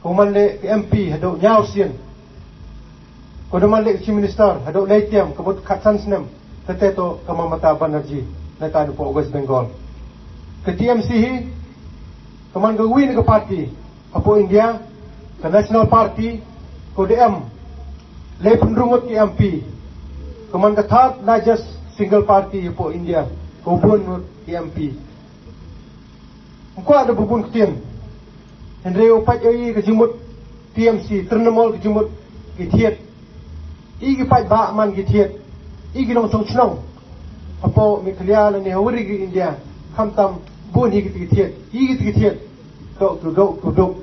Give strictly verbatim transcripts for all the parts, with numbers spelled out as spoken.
Kuman le M P hadok nyau sien. Kuman le Chief Minister hadok leitiam kebut katsan senem. Teteto ke Mamata Banerjee neta po West Bengal. Ke T M C hi keman ke win ke parti apo India ke National Party ko D M le pendrungut ke M P keman ke third largest single party apo India ko bun ke M P. Ko ada bubun ketien. Henry opat ai ke jumut T M C Trinamool ke jumut ke thiet. I ke pat ba man ke thiet. Igi nong song chnong apo miklia la ne hawri gi India kham tam bun hi gi thiet igi gi thiet to to do to do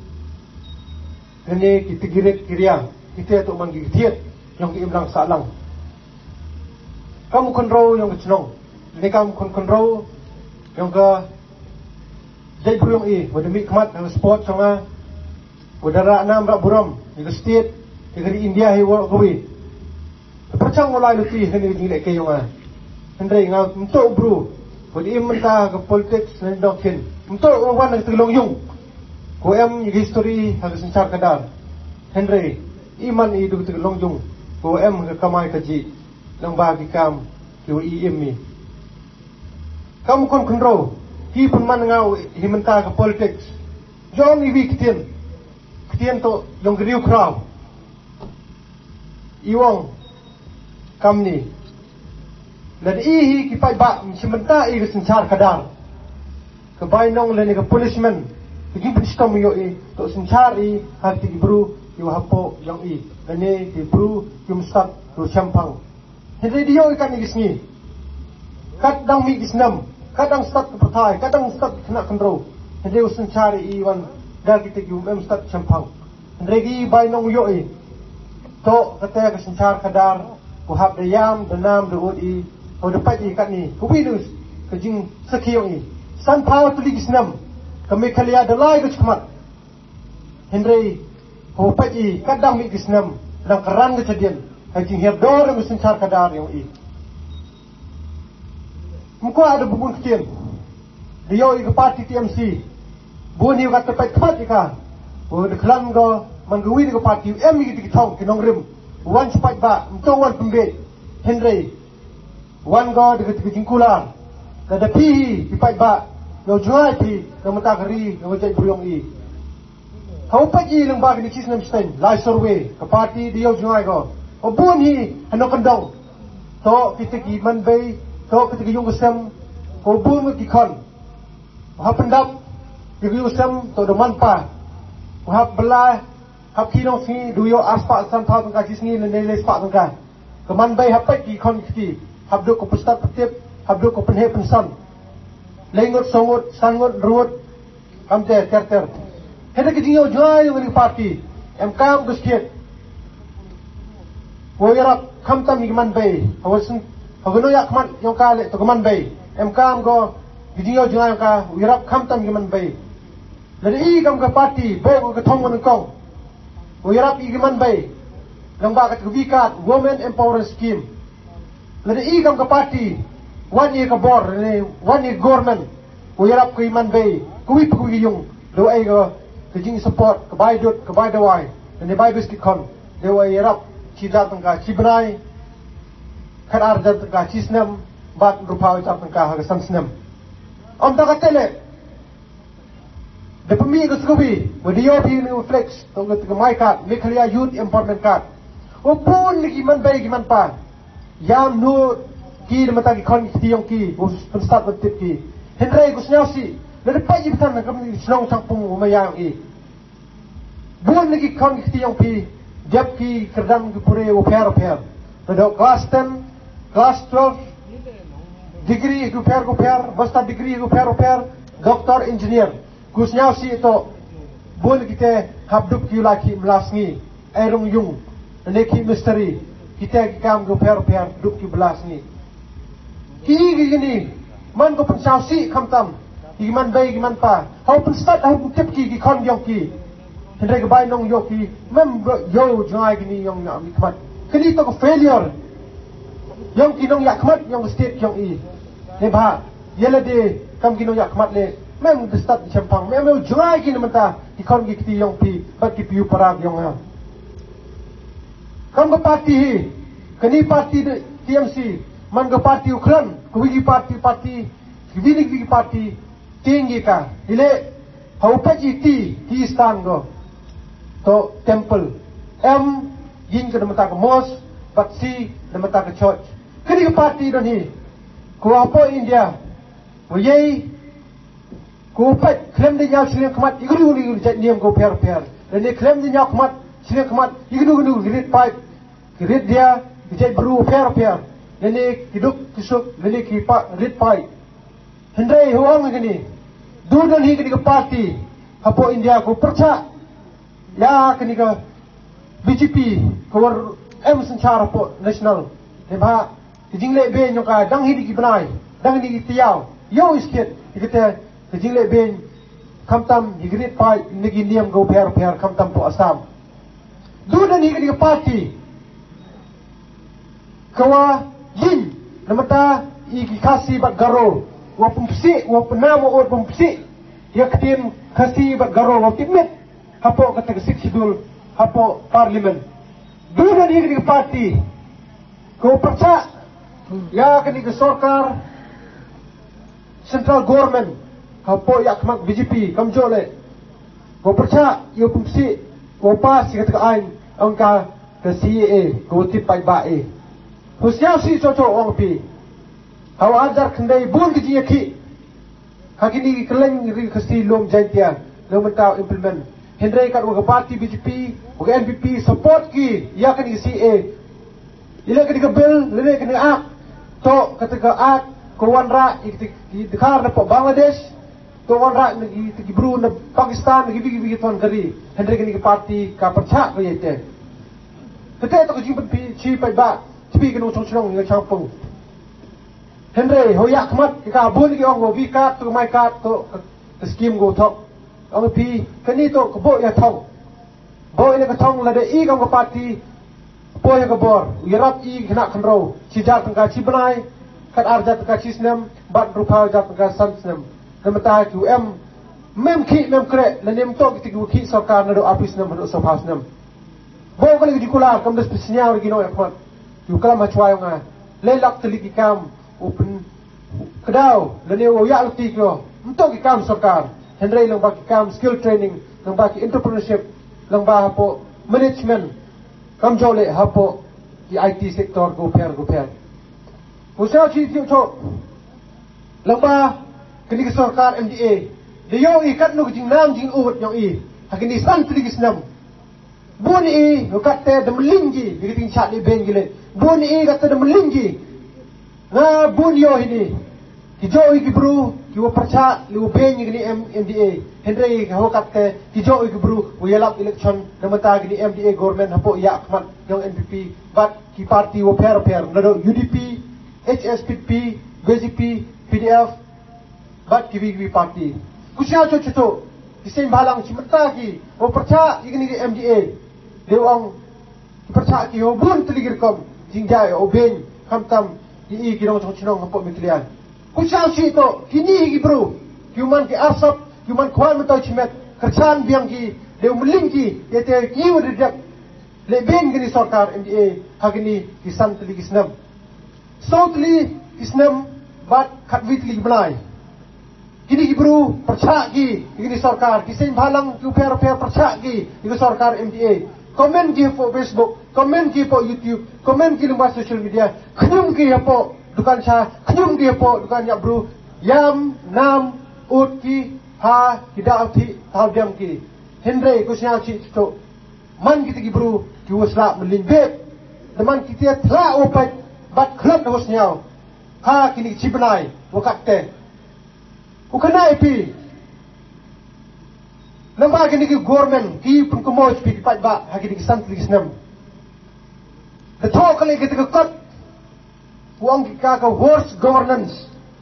ene ki tigiret kiria kita to man gi thiet yong im lang sa lang kam kon ro yong chnong ne kam kon kon ro yong ga jai burung i wada mi kmat na sport songa wada ra nam ra buram ni state di India hi wa gwi percang mulai luti hendak dilek ke yonga. Hendak ngau untuk bro. Bodi mentah ke politik sendokin. Untuk orang nak tolong yung. Ko em history harus sencar kadar. Hendak iman hidup tolong yung. Ko em ke kamai kaji. Lang bagi kam ke I M ni. Kamu kon kontrol. Hi pun man ngau hi mentah ke politik. Jong iwi ketien. Ketien to yang geriu kraw. Iwang kam ni dan ihi ki pai ba sementa i sencar kadar ke bai nong le ni ke policeman ki pistom yo i to sencar i hati ki bru yo hapo yang i ane ki bru ki mustat to champang hede dio ikan i gisni kadang mi gisnam kadang stat ke patai kadang stat kena kontrol hede sencar i wan dar kita ki mem stat champang hede gi bai nong yo i to kata ke sencar kadar ku hab de yam de nam de odi o de pati kat ni ku winus ke jing sekiyo ni san power tu ligis nam ke me khalia de lai ke chmat henry ho pati kadang mi gisnam lang karang ke chadien ha jing heb dor ngu sencar kadar yo i mko ada bubun ketien de yo i ke parti T M C bun hi kat pat khat ka o de klan go man gu wi de parti em mi ki thong ki nong rim wan cepat ba untuk wan pembet Henry wan go de ke jingkular ke de pi cepat ba yo juai pi ke mata geri yo jai buriong i kau pagi lang ba ni kisnam stein lai survey ke parti dia juai go obun hi ano kendong to kita ki man bei to kita ki yung kesem ko bun ki kon ha pendap ki yung sem to de man pa ha belai hab kinong si duyo aspa san thau tangka kisni le le spa tangka keman bai hapai ki kon ki hab do ko pustat patip hab do ko penhe pensan lengot songot sangot ruot kamte ter ter hede ki jingo joy wani party em kam guskiet wo yarap kam tam ni man bai awasin hagono yak man yong ka le to man bai em kam go jingo joy ka yarap kam tam ni man bai le i kam ka party bo ko thong mon kong Uyarap igiman bay ng bakit kubikat Women Empowerment Scheme. Lada igam ka party one year ka bor one year government. Uyarap ko iman bay kuwip ko yung do ay ka kajing support kabay dot kabay daway ni bay biskit kon do ay yarap chidat ng ka chibray karar dat ka chisnem bat rupaw tap ng ka hagasan snem. Om ta ka tele the pemi ko skubi with the European flex tong ka my card Mikhalia Youth Empowerment Card o pun lagi man bay man pa yam no ki de mata ki kon ki yong ki o start with tip ki henry ko snausi le pa yi tan ka mi snong sang pung ma yang i bun lagi kon ki yong ki jab ki kerdam ki pure o pair pair the class ten class twelve degree ko pair ko pair basta degree ko pair pair doctor engineer kusnyau si ito bun kita habdup ki laki melasngi erung yung neki misteri kita kam go per per dup ki belasngi ki gini man go pensau si kamtam ki man bay ki man pa how pen start how tip ki ki kon yong ki hendai ke bai nong yo ki mem yo jai gini yong na mi kmat kini to ko failure yong ki nong yak kmat yong state yong i ne ba yele de kam ki nong yak kmat le mem start champang mem yo jai ki namanta ikon gikti yong pi bat ki piu parag yong ha kam ga parti hi kani parti T M C man ga parti ukran kuwi parti parti vini vini parti tinggi ka ile hau paji ti ti stan go to temple M yin ke nama tak mosque but C nama tak church kani ga parti don hi ko apo India ko yei ko pat klem de nyau sile khamat igru igru jat niam ko per per dan klem de nyau khamat sile khamat igru igru grit pipe grit dia jat bru per per dan kiduk kisuk dan ki pa grit pipe hendai huang ngani du dan hi kani ka parti apo India ko percha ya kani ka B J P ko war M sanchar apo national ne ba jingle be nyoka dang hi di banai dang ni tiaw yo isket ikete jingle be kamtam igrit pai nigi niam go per per kamtam po Assam du dan hi kani ka parti kawa yin namata iki kasi bat garo wa pumpsi wa penamo or pumpsi yaktin kasi bat garo wa timit hapo kata sik sidul hapo parlimen duna ni kini parti ko perca ya kini ke sarkar central government hapo yak mak B J P kamjole ko perca yo pumpsi ko pas kata ain angka ke C A A ko tipai ba e husiao si coco ong pi hau ajar kendai bun kiji yaki hakini keleng ri kasi lom jantia lom mentau implement hendrai kat wa parti B J P wa N P P support ki ya kani C A ila kani ka bill lele kani ak to ketika ak ko wanra i dekar na po Bangladesh to wanra ngi tigi bru na Pakistan ngi bigi bigi ton gari hendrai kani ka parti ka percha ko yete kete to kiji pi chi pai ba chi kanu chong chong ngi champung Henry hoyak mat ka bun ki ong vi kat to mai kat to scheme go thok ong pi kani to ko bo ya thong bo ina ka thong la de i ka party po ya ka bor yarap i khna khnro chi ja ka chi banai kat arjat ka chi snem bat rupa ja ka san snem namata ki em mem ki mem kre la nem to ki ki ki sarkar na do apis nem do sabha snem bo ka li dikula kam des pisnya gi no ya khot ki kala ma chwa nga le lak tli ki kam open kedau lene o ya lati ko untuk ikam sarkar hendrai lang baki kam skill training lang baki entrepreneurship lang ba hapo management kam jole hapo di I T sector go per go per usah chi chi cho lang ba kini sarkar M D A de yo i kat no jing nam jing ut yo i hakini san tri gisnam bun i no katte de mlingi bi ting chat li bengile bun i katte de mlingi na bun yo ini ki jo ki bru ki wo percha li wo ben ni M D A hendrai ho katte ki jo ki bru wo yalap election namata ni M D A government hapo ya akmat yang N P P bat ki parti wo per per nado U D P H S P P B J P P D F bat ki vi parti kusya cho cho ki sen balang chimta ki wo percha igni M D A dewang ki percha ki ho bun teligir kom jingjai o ben kamtam i ki dong chong chinong hapo miklian kusang si to kini ki bro human ki asap human kwan mata chimet kerchan biang ki deu meling ki yete ki wudyak le ben gini sarkar M D A hagini ki santli ki snam sautli isnam bat khatwitli blai kini ki bro percha ki gini sarkar ki sen bhalang ki per per percha ki gini sarkar M D A komen ki po Facebook komen ki po YouTube komen ki lumba social media knyum ki po dukan sha knyum ki po dukan ya bro yam nam ut ki ha kidau thi thau diam ki hendrai ko sia chi to man ki ki bro ki wasla melin be teman ki tia thla opat bat khlap no snyao ha kini chiblai wakate ku kana ipi Nampak kini ki government ki pengkemoj pi pat ba hagi ki sant li snam. The talk kali kita ke kot uang kita ke worst governance.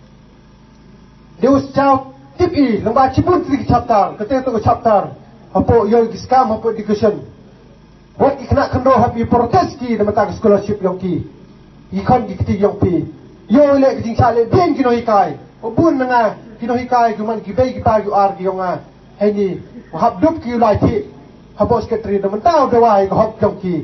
Deus chau tip i nampak cipun tri chapter kete to chapter apo yo ki scam apo education. Wat ikna kendo happy protest ki nampak scholarship yang ki. Ikon ki kiti yang pi. Yo le ki jing sale ben ki no hikai. Obun nga ki no hikai ki man ki bei ki pa ki ar ki yonga. hai ni hab dup ki lai thi habo secretary da mentau da wai ko hop jong ki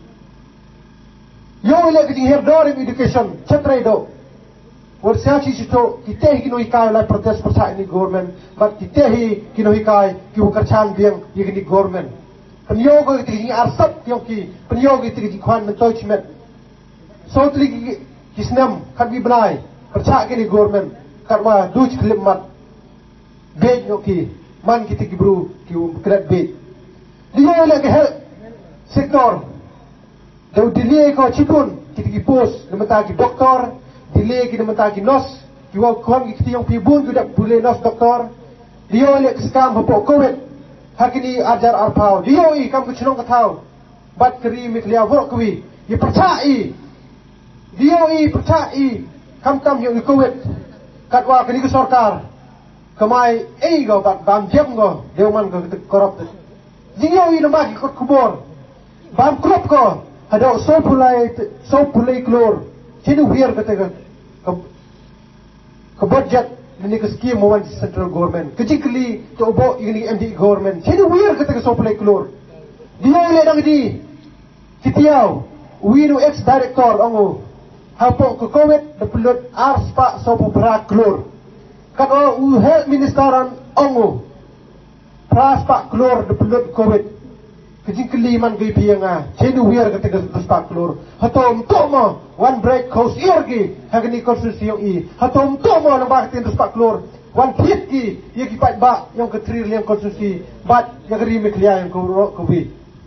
yo le ki her dor in education chatre do or sia chi chi to ki te ki no ikai la protest persa ni government but ki te hi ki no ikai ki u karchan biang ye ni government penyo ko ti ki arsat yo ki penyo ki ti ki kwan men toi chmet so tri ki kisnam khat bi blai persa ki ni government karwa duch klim mat bed yo ki man ki ti ki bru ki u krat bed dia le ke health sector dau delay ko chipun ki ti ki post lemata ki doktor delay ki lemata ki nurse ki wa kon ki ti yong pi bun ku dak bule nurse doktor dia le skam hapo covid hakini ajar arpau dia i kam ku chnong ka thau bat kri miklia vo kwi ye percai dia i percai kam tam yo covid katwa kini ke sarkar kamai ei go bat bam jem go deu man go korop dia i lama ki kot kubor bam krop ko ada so pulai so pulai klor sini wir kata ke ke budget ini ke skim mowan central government kecikli to bo ini M D government sini wir kata ke so pulai klor dia le dang di kitiau winu ex director ongo hapo ke covid de pelot ars pa so pura klor kata u health ministeran ongo pras pa klor de pelot covid kecikli man gay pianga sini wir kata ke pa klor hatom tomo one break coast irgi hagni konstitusi i hatom tomo na baktin pa klor one tip ki ye ki pat ba yang ke trillion konstitusi bat yang ri miklia yang ko ko bi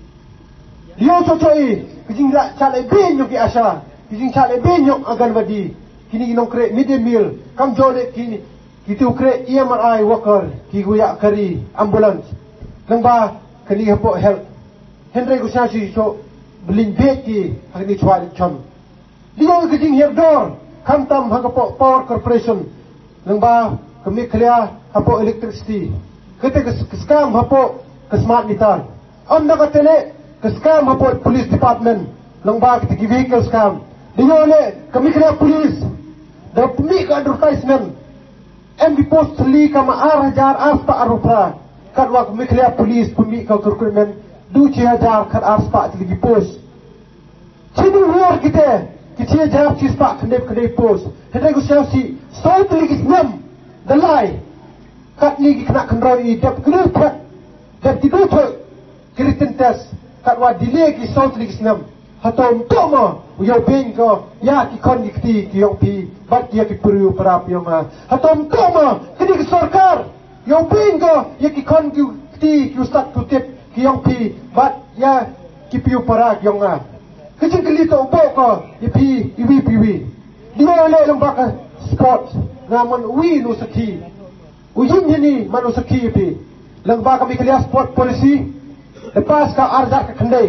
yo cho cho i kijing ra chale bin yo ki asha kijing chale bin yo agan wadi kini nong kre mid day meal kam jole kini kitu kre E M R I worker ki guya kari ambulance nang ba kini hapo health Henry Gusashi so bling beki hagni chwal chon dia kijing her door kam tam hagapo power corporation nang ba kami clear hapo electricity kete skam hapo smart meter am na katele skam hapo police department nang ba kete vehicle scam dia le kami clear police da pumi ka advertisement M D post li kama arjar aspa arupra kadwa kami clear police pumi ka recruitment du hajar kat aspa lagi post sini war kita kita jawab cispa kendep kendep post hendak usaha si so lagi senam dalai kat ni kena kendroi dap keluar dap tidur tu Kristen test kat wa delay ki so lagi senam hatom tomo uyau ping ko ya ki kon ki ti ki yong pi bat ya ki puru perap yong ma hatom tomo kini ke sarkar yong ping ko ya ki kon ki ti ki ustad tu tip ki yong pi bat ya ki piu parak yong ma kecil kali tu bok ko ipi iwi piwi dia le lembaka sport namun wi nu saki ujung ni manu saki pi lembaka kami kelia sport polisi lepas ka arjak ke kendai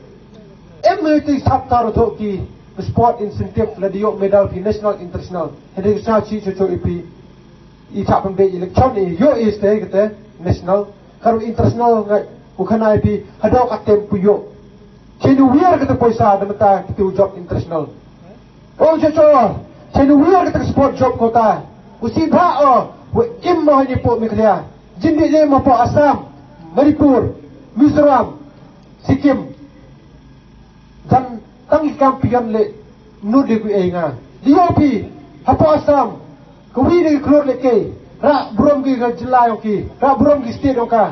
M T sabtar tu ki sport incentive la dio medal fi national international hendak sa chi cho ipi i tap pembe election ni yo is te kete national karu international ngai ukana ipi hadok atem puyo Chenu wir kita poisa demata kita job international. Oh jojo, chenu wir kita sport job kota. Usi ba oh, we immo ni po miklia. Jindi je mo po Assam, Manipur, Mizoram, Sikkim. Dan tangi kampion le nude ku enga. Diopi, hapo Assam. Kuwi ni klor le ke. Ra brom gi ga jilai ki. Ra brom gi state oka.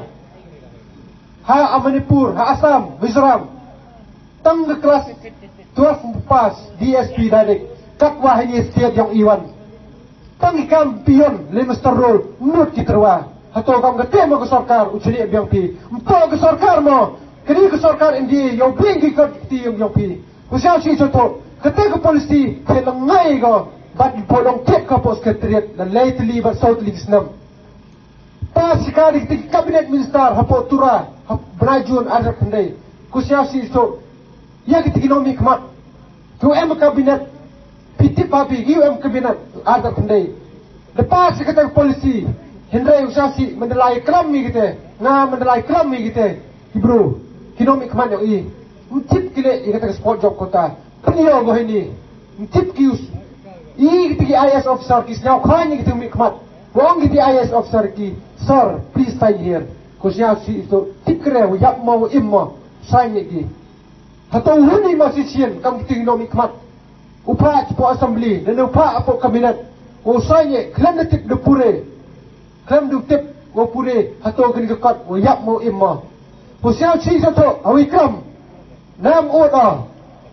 Ha Manipur, ha Assam, Mizoram. Tang ke kelas twelve pas D S P direct kakwa hini state yang iwan tang kampion le Mister Roll nut kitrwa hato kam ke tema ke sarkar uchili biang pi mpo ke sarkar mo kini ke sarkar indi yang pingi ke ti yang yang pi usia si choto kete ke polisi ke langai go bat polong tek ke pos secretariat la lately but south league snam pas sekali ke cabinet minister hapo tura brajun ada pendai kusia si so ya kita ekonomi kemat tu em kabinet piti papi giu em kabinet ada pendai lepas kita polisi Hendrai usasi mendelai kelam mi kita na mendelai kelam mi kita bro ekonomi kemat yang i ucip kile kita sport job kota penio go ini ucip kius i kita I A S officer kis now khani kita mi kemat wong kita I A S officer ki sir please sign here kusnya si itu tikre yap mau immo sai ni gi hato huni masih sien kam tingno mikmat upa po assembly dan upa apo kabinet o sai ni klam tip de pure klam du tip o pure hato kini kat o yap mau immo kusnya si sato awi kam nam oda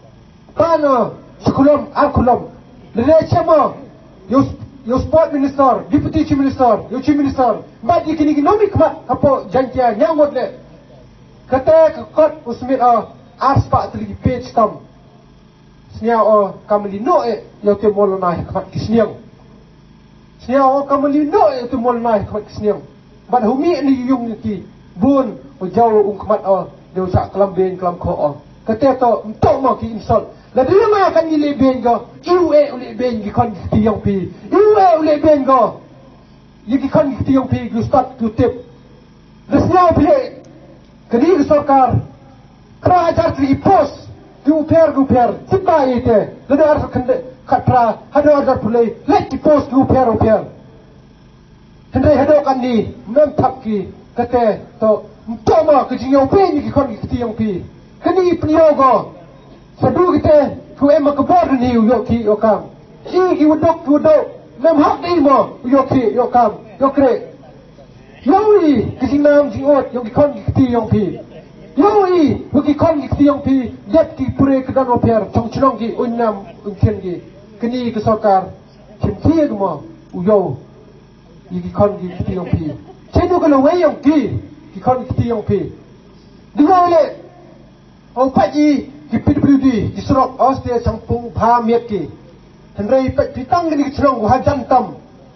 pano sekulum alkulum le chama yo yo sport minister deputy chief minister yo chief minister bagi kini economic mat apo jantia nyamot le kata kot usmit a aspa tli page tam snia o kamli no e yo te molona kat kisniang snia o kamli no e te molona kat kisniang bad humi ni yung ki bun o jaw ung kmat o de sa klam ben klam ko o kata to to mo ki insult la dia ma kan ni le ben go iu e ule ben gi kon ti yong pi iu e ule ben go yi gi kon ti yong pi gu start to tip the snow play kini sarkar kra jar tri post gu per gu per tiba ite la dar kan katra hado dar play let ti post gu per o per hendai hado kan ni mem thap ki kate to to ma ki jing yong ben gi kon ti yong pi kini pnio go Sadu kita ku em ke bor ni yo ki yo kam. Si ki wudok wudok mem hak ni mo yo ki yo kam yo kre. Yo i ki sing nam sing ot yo ki kon ki ti yong pi. Yo i ku ki kon ki ti yong pi yet ki pure ke dan oper chong chnong ki un nam un chen ki. Kini ke sarkar chin ti ge mo u yo yi ki kon ki ti yong pi. Chen du ke lo we yong ki ki kon ki ti yong pi. Dua le o pa ji ki P W D ki serok Australia sangpung pha miet ki henrei pe pitang ni chrong ha jantam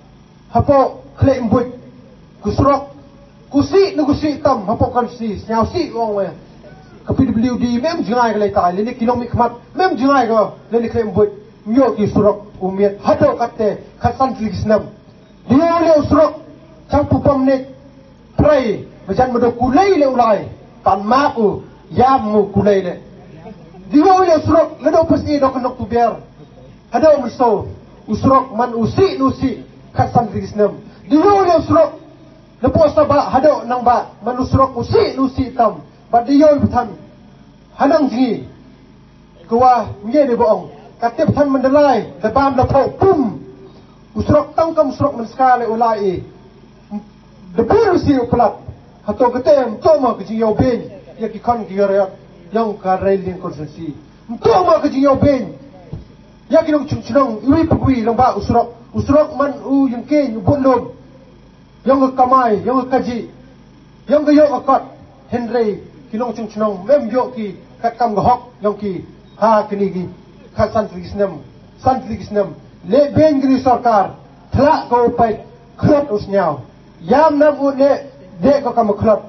hapo khle mbut ku serok ku si nu ku si tam hapo kan si nyao si ong we ka P W D mem jingai le tai le ni kilomik mat mem jingai go le ni khle mbut myo ki serok umiet hado katte khasan tlisnam dia le serok sangpu pom ne prai majan modo kulai le ulai tan ma u yam mu kulai le Diwa ule usrok, lado pasti do kenok tu biar. Hado musto, usrok man usi nusi kasan rigisnem. Diwa ule usrok, lepas ba hado nang ba man usrok usi nusi tam. Ba diyo betan, hanang ji. Kua mye de boong, kate betan mendelai, debam lepau pum. Usrok tangkam usrok menskale ulai. Debur usi uplat. Hato ketem toma kejiyau ben, ya kikon kiyoreak. Yang karelin konsensi. Untuk mak kerja yang ben. Yang kita cung cung, iwi pegui lomba usrok, usrok man u yang ken ubun lom. Yang kamai, yang kaji, yang gayok akot Henry kilong cung cung, mem yok ki kat kam gahok yang ki ha kini ki kat santri kisnem, santri kisnem. Le ben gini sarkar, telak kau pai klot usnyau. Yam nam u le dek kau kamu klot.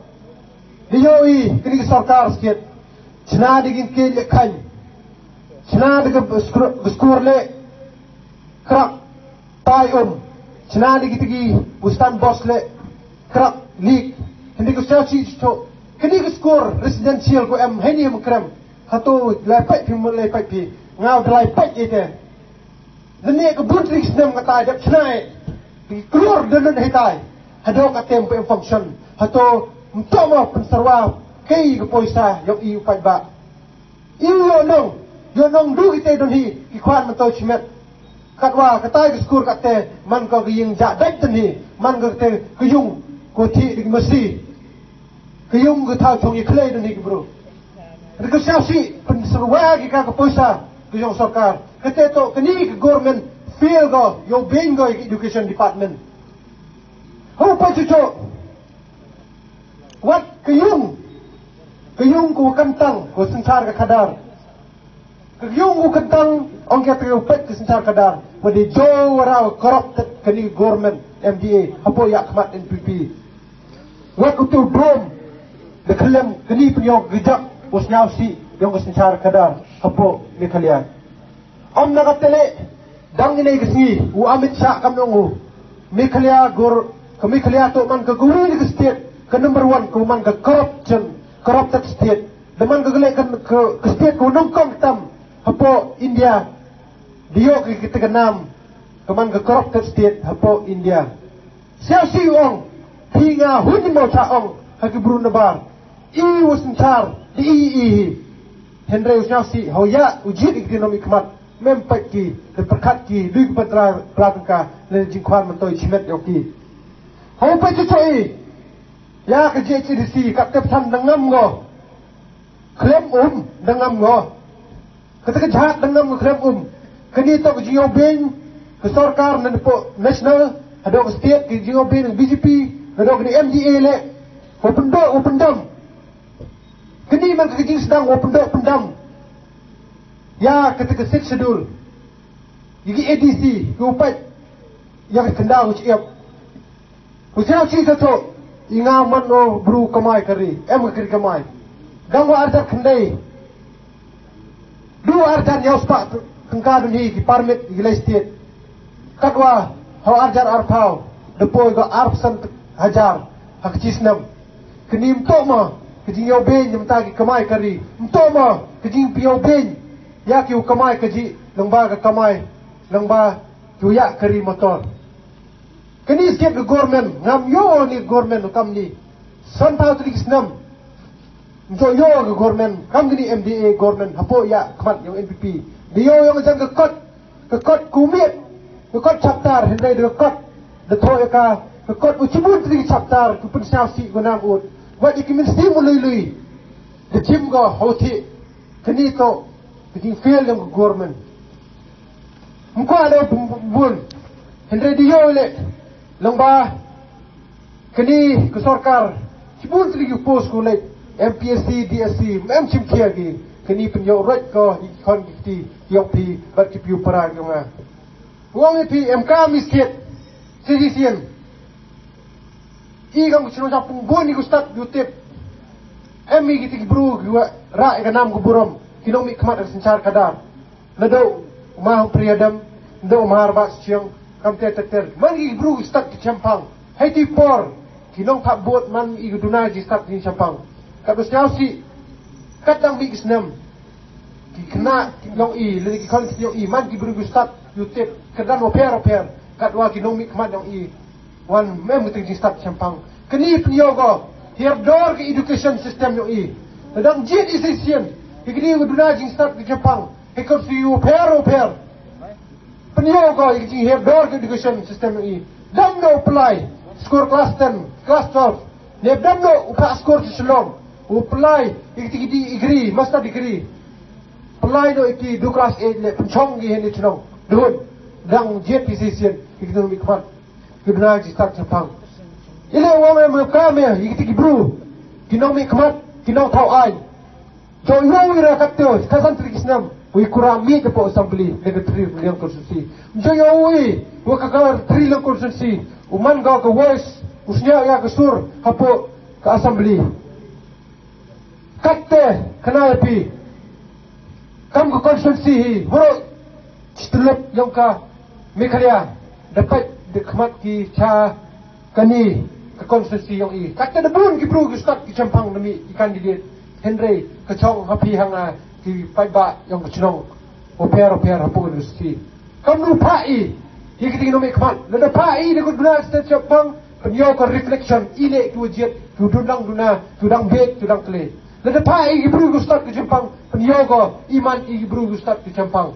Diyoi kini sarkar sikit. Cina digin ke le kan cina digin skor le krak pai om cina digin tigi ustan bos le krak lik hindi ko selsi to kini ko skor residential ko em heni em krem hato lepai pi mo lepai pi ngau dlai pai ite dene ko butrix nem kata dep cina di keluar denen hitai hado ka tempo em function hato mtomo pensarwa kei ke poisa yok iu pai ba iu yo nong yo nong du kite don hi ki kwan man to chimet katwa katai ke skur kate man ko ying ja dai tan hi man ko te ku yung ko thi dik masi ku yung ko thau chong i klei don hi bro ko sia si pen serwa ki ka ko poisa ku yung sarkar kate to kini ke government feel go yo bingo education department ho pa chu cho what ku yung Kayung ku kentang ku sencar ke kadar. Kayung ku kentang ong kata ku pet ke sencar kadar. Wadi jo warau corrupted kini government M D A apo yak mat N P P. Wak tu dom de kelem kini penyok gejak usnyau si yang ke sencar kadar apo ni kalian. Om nak tele dang ni kesni u Amit Shah kam nongu. Mi kalia gor kami kalia tu man ke guru ke state ke number one ku man ke corruption corrupted state deman kegelekan ke ke state ko nongkong tam hapo India dio ke kita kenam keman ke corrupted state hapo India sia si ong hinga hun mo cha ong haki brun nabar i wasentar di i i Henry usnya si hoya ujit ekonomi kemat mempat ki deperkat ki duit patra pratangka le jingkwan mentoi chimet yoki ho pa chu choi ya ke je chi si kat tep tham dangam go klem um dangam go kata ke jahat dangam klem um kini to ke jio ben ke sarkar nan po national ada ke state ke jio ben B J P ada ke M D A le open door open dam kini man ke jing sedang open door open dam ya ketika six schedule yigi A D C ke upat yang kendal uci ep usia uci satu inga mano bru kamai kari em kari kamai dang wa arjar kendai dua arjar yaus pak tengka dunia ki permit gila state kadwa hau arjar arpau depoy go arpsan hajar hak cisnam kenim to ma kejing yau ben nyemta ki kamai kari to ma kejing piau ben ya ki kamai keji lengba ke kamai lengba juya kari motor kini sikit ke government ngam yo ni government kam ni santau trik snam jo yo ke government kam gini M D A government hapo ya kmat yang N P P dia yang jang ke kot ke kot kumit ke kot chapter hendai de kot de thoi ka ke kot uchibun trik chapter ku pun siasi gunam ut wat ikimin sti mului lui de chim go hoti kini to Bikin fail yang government. Muka ada bun. Hendai dia oleh lomba kini ke sarkar. Cipun tadi post kolej M P S C, D S C, mem cim kia lagi. Kini penjauh rat ko ikon kiti yang pi bat kipiu perang yang uang itu M K miskin. Sedisin. Ikan kucing capung bun ni gustat YouTube. Emi kita kibru gua rak ikan nam kuburam. Kinomi kemat dan sencar kadar. Nado umah priadam, nado umah arbak siang, kam te ter. Man i bru stat di Champang. Hai ti por. Kinong tak buat man i duna ji stat di Champang. Kat bestiau si kadang bi isnam. Ki kena kinong i, le ki kon kinong i man ki bru stat YouTube kadang oper oper. Kat wa kinomi kemat yang i. Wan mem ting ji stat Champang. Keni penyogo. Here door ke education system yang i. Kadang jit isisian. Ikini uduna jing start di Jepang. Ikut si uper uper. Penyo ko ikini here door education system ini. Dam no apply score class ten, class twelve. Ne dam no upa score selong. Apply ikiti degree, master degree. Apply no ikiti do class eight le penchong gi hen chong. Dun dang jet position ikiti no mikmat. Uduna jing start Jepang. Ile wame mukame ikiti bru. Kinong mikmat, kinong tau ai. So yo ira katyo kasan trikisnam wi kurami ke po assembly nego three million konstitusi so yo wi wo kakar three million konstitusi uman ga ke voice usnya ya ke sur hapo ke assembly katte kana pi kam ke konstitusi bro stelop yang ka mekhalia dapat dikmat ki cha kani ke konstitusi yang i katte debun ki bro ki start ki Champang nami ki candidate Henry kecong hapi hanga di paiba yang kecong oper oper hapu universiti kamu pai ikiti nomi kmat lada pai de guna state Champang penyo ko reflection ile tu jet tu dundang duna tu dang bet tu dang kle lada pai ibru gustat ke Champang penyo ko iman ibru gustat ke Champang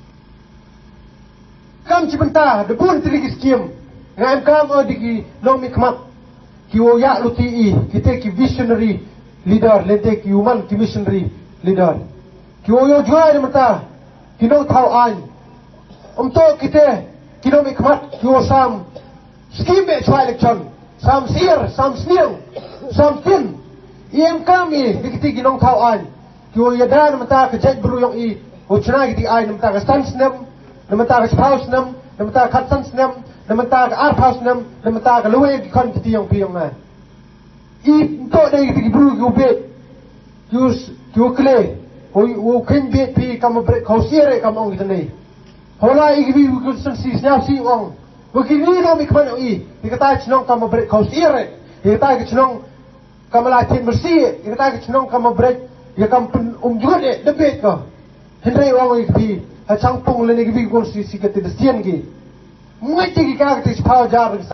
kam cibenta de bun tri skim ngam kam odigi nomi kmat kiwo ya luti i kita ki visionary leader lente ki human ki missionary leader ki oyo juai ni mata kino thau an umto kite kino mikmat ki osam scheme chwa election sam sir sam sniel sam tin em kami dikiti kino thau an ki oyo dan mata ke jaj bru yang i ochna kiti ai mata ke sans nem mata ke house nem mata ke sans nem mata ke art house nem mata ke luwe ki kon kiti yang piang na i to dei ki bru ki ubet jus ki ukle o o ken bet pi kam bre khosiere kam ong itne hola i gi ku sen si snap si ong o ki ni no mi kman i ki kata chnong kam bre khosiere ki kata ki chnong kam la tin mersi ki kata ki chnong kam bre ya kam um juat de de bet ko hendai ong i pi ha chang pung le ni gi ku si si ke te sian gi mwai ti ki ka ti pa jar